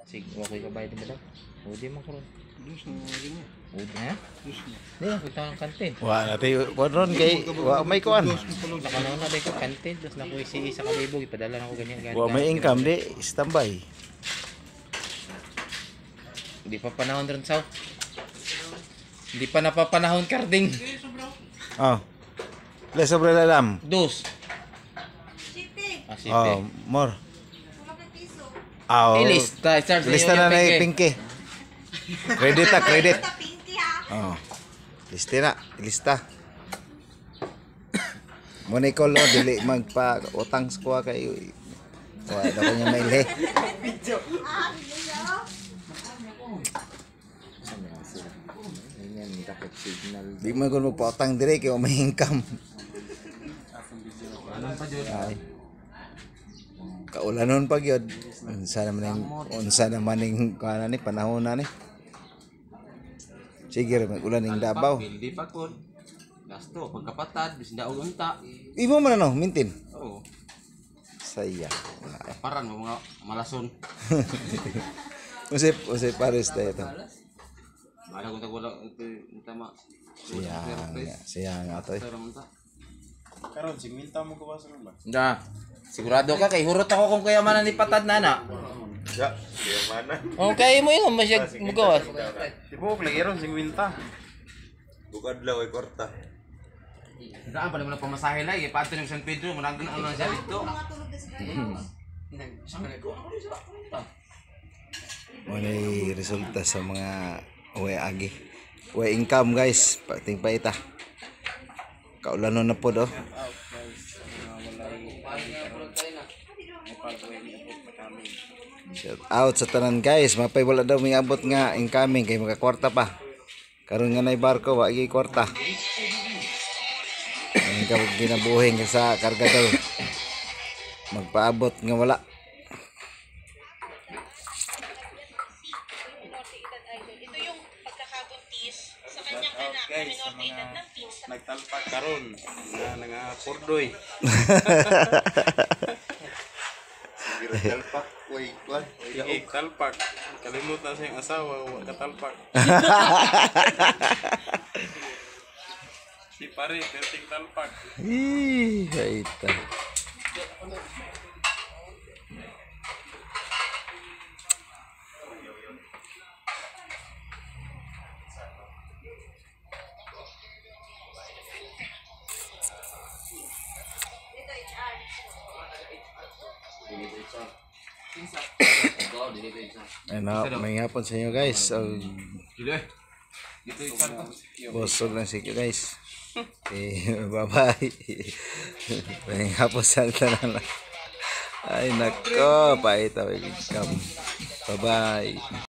Sige, okay ka ba din ba? O di man karon. Dus na lagi mo. O na? Dus na. Di kita ang kantin. Wa natin ron kay wa may kuan. Nakanaw na dai ko kantin, tapos na ko isa kalibog ipadala na ko ganyan ganyan. Wa may income di standby. Hindi pa panahon ron saw. Hindi pa napapanahon karding. Oh. Le sobre la lam. Dos. Ah, site. Oh, more. Oh. Lista, start Lista na na pinky. Credit ta, credit. Oh. Lista na, lista. Mo ni ko lo dili magpa utang sa kuha kay wa daw kanya mailhe. Di man ko magpautang dire kay may income. Ay. Kaulanon pa gyud. Unsa naman ning kuana ni panahon na ni. Sige ra mag-ulan ning Davao. Hindi pa kun. Gasto pagkapatad bis daog unta. Imo man ano, mintin. Oo. Saya. Paran mo mga malason. Usip pares tayo ito. Bala kung tagwala tama. Siya nga to eh. Karon si minta mo ko ba sa ba? Da. Sigurado ka kay hurot ako kung kayamanan ni patad nana. Ya, kayamanan. Okay mo yun, masyag mugawas. Di po klagiron si minta. Bukad lang ay kwarta. Daan pa naman ang pamasahe lang, pato ng San Pedro, managdan ang lang siya dito. Wala resulta sa mga uwe agi. Uwe income guys, pating paita. Kaulanon na po do. Shout out sa tanan guys, mapay wala daw may abot nga incoming kay makakwarta pa. Karon nga nay barko wa gi kwarta. Ang kabog ginabuhing sa kargador. Magpaabot nga wala. Ito yung pagkakabuntis sa kanyang anak na minor de edad ng pinsan. Nagtalpak karon nga pordoy. Gira talpak, way kwan. Sige, talpak. Kalimutan sa iyong asawa, wa katalpak. Si pare, perting talpak. Ih, baita. Ano, may hapon sa inyo guys. So, Dito yung ko. busog lang sa inyo guys. Okay, bye-bye. May hapon sa tanan. Ay nako, paita. Bye-bye.